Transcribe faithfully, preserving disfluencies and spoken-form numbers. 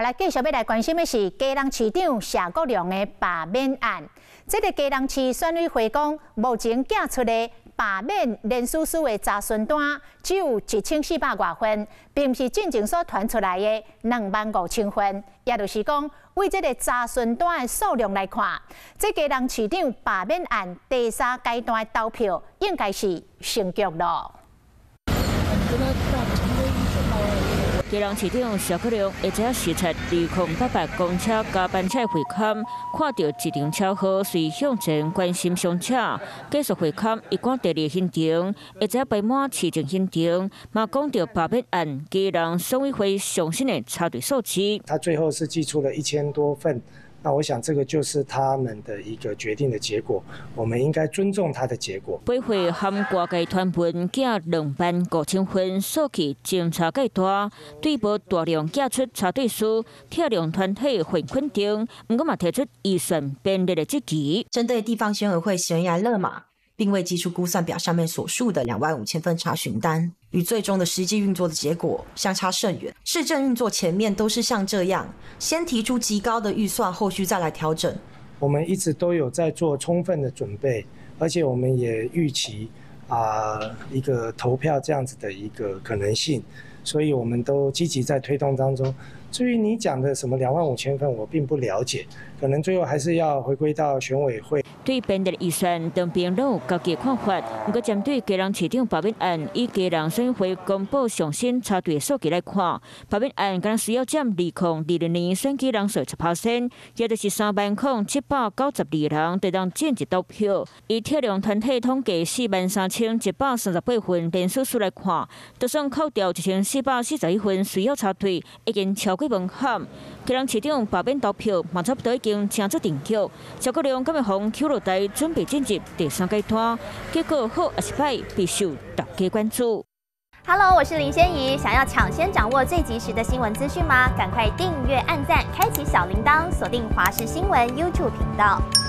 来继续要来关心的是基隆市长谢国良的罢免案。这个基隆市选委会讲，目前寄出的罢免连署书的查询单只有一千四百外份，并不是进前所传出来的两万五千份。也就是讲，为这个查询单的数量来看，这基隆市长罢免案第三阶段的投票应该是成局了。 基隆市长谢国良一早视察二零八八公车加班车会勘，看到一辆车号随向前关心上车，继续会勘一贯第二现场，一早摆满市政现场，嘛讲到罢免案基隆选委会上新的插队数字。 他最后是寄出了一千多份。 那我想，这个就是他们的一个决定的结果，我们应该尊重他的结果。 本会含外界传闻寄两万五千份，数据侦查阶段，对无大量寄出插队书，特量团体很肯定，不过嘛提出预算编列的质疑。 针对地方选委会悬崖勒马，并未寄出估算表上面所述的两万五千份查询单。 与最终的实际运作的结果相差甚远。市政运作前面都是像这样，先提出极高的预算，后续再来调整。 我们一直都有在做充分的准备，而且我们也预期啊、呃、一个投票这样子的一个可能性，所以我们都积极在推动当中。至于你讲的什么两万五千份，我并不了解，可能最后还是要回归到选委会。 对编列预算，当边都有家己的看法。不过，针对基隆市长罢免案，以基隆选委会公布上新插队数据来看，罢免案可能需要占二零二零年选举人数十 percent， 也就是三万空七百九十二人得当进一投票。以特量团体统计四万三千一百三十八份连署数来看，就算扣掉一千四百四十一份需要插队，已经超过门槛。基隆市长罢免投票嘛，差不多已经正式定局。谢国良今日从Q落台准备进入第三阶段，结果好还是歹，必须大家关注。 Hello， 我是林仙怡，想要抢先掌握最及时的新闻资讯吗？赶快订阅、按赞、开启小铃铛，锁定华视新闻 YouTube 频道。